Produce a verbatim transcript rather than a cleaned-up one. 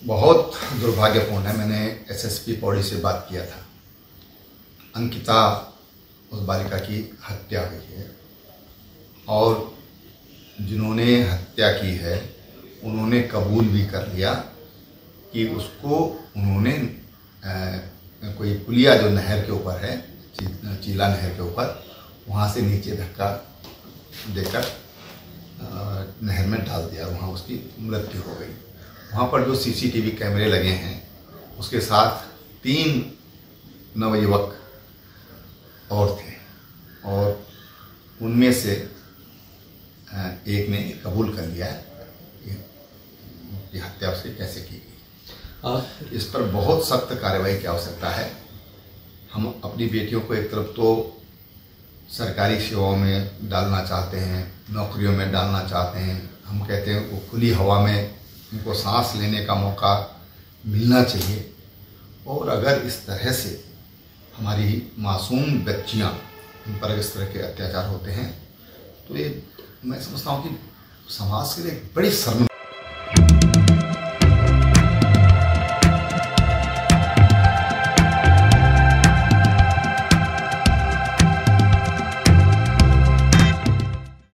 बहुत दुर्भाग्यपूर्ण है। मैंने एसएसपी पौड़ी से बात किया था। अंकिता उस बालिका की हत्या हुई है और जिन्होंने हत्या की है उन्होंने कबूल भी कर लिया कि उसको उन्होंने आ, कोई पुलिया जो नहर के ऊपर है, ची, चीला नहर के ऊपर, वहाँ से नीचे धक्का देकर नहर में डाल दिया। वहाँ उसकी मृत्यु हो गई। वहाँ पर जो सीसीटीवी कैमरे लगे हैं उसके साथ तीन नवयुवक और थे और उनमें से एक ने कबूल कर लिया कि हत्या उसकी कैसे की गई। इस पर बहुत सख्त कार्रवाई की आवश्यकता है। हम अपनी बेटियों को एक तरफ तो सरकारी सेवाओं में डालना चाहते हैं, नौकरियों में डालना चाहते हैं। हम कहते हैं वो खुली हवा में उनको सांस लेने का मौका मिलना चाहिए। और अगर इस तरह से हमारी मासूम बच्चियां, उन पर इस तरह के अत्याचार होते हैं तो ये मैं समझता हूँ कि समाज के लिए एक बड़ी शर्म